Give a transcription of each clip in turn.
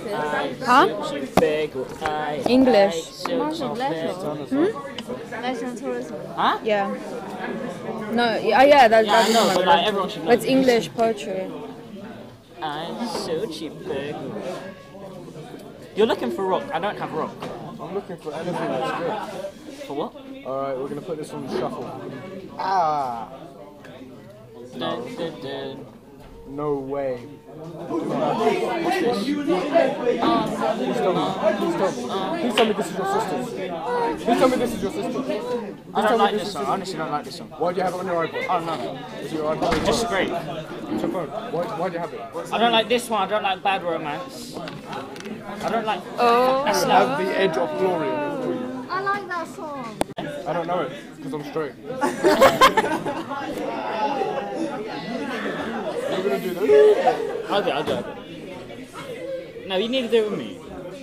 Huh? English. National tourism. Huh? Yeah. No, yeah, that's I know, but like everyone should know. It's English poetry. I'm so cheap. You're looking for rock. I don't have rock. I'm looking for anything that's good. For what? Alright, we're gonna put this on shuffle. Ah! Dun, dun, dun. No way. What's this? Please tell me this is your sister's. Please tell me this is your sister's. I don't like this song. I honestly don't like this song. Why do you have it on your iPod? Oh no. Is it your iPod? Just great. It's your phone. Why do you have it? I don't like this one. I don't like Bad Romance. I don't like. Oh. That's I have the edge of glory on it for you. I like that song. I don't know it because I'm straight. You're gonna do this? I'll do it. No, you need to do it with me.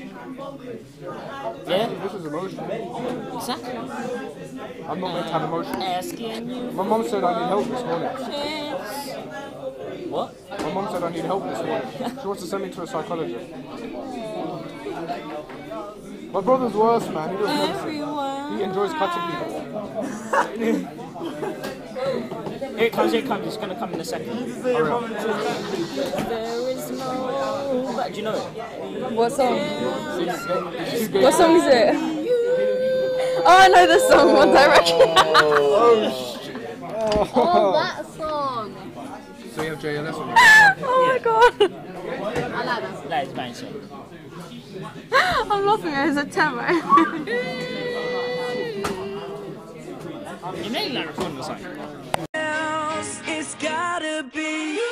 Yeah? This is emotional. Exactly. I'm not meant to have emotion. Asking you. My mum said I need help this morning. What? My mum said I need help this morning. She wants to send me to a psychologist. My brother's worse, man. He does medicine. He enjoys cutting people. Here it comes. It's gonna come in a second. Hurry up. There is no. Do you know it? What song? What song is it? Oh, I know this song, One Direction. Oh, that song. So you have JLS on you. Oh my god. I like that song. That is my song. I'm laughing at his attempt. You made that recording or something. It's gotta be you.